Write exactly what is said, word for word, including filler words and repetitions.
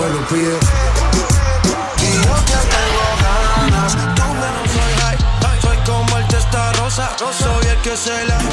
me lo pide. Y yo que tengo ganas, tú me no soy high, soy como el testa rosa, soy el que se la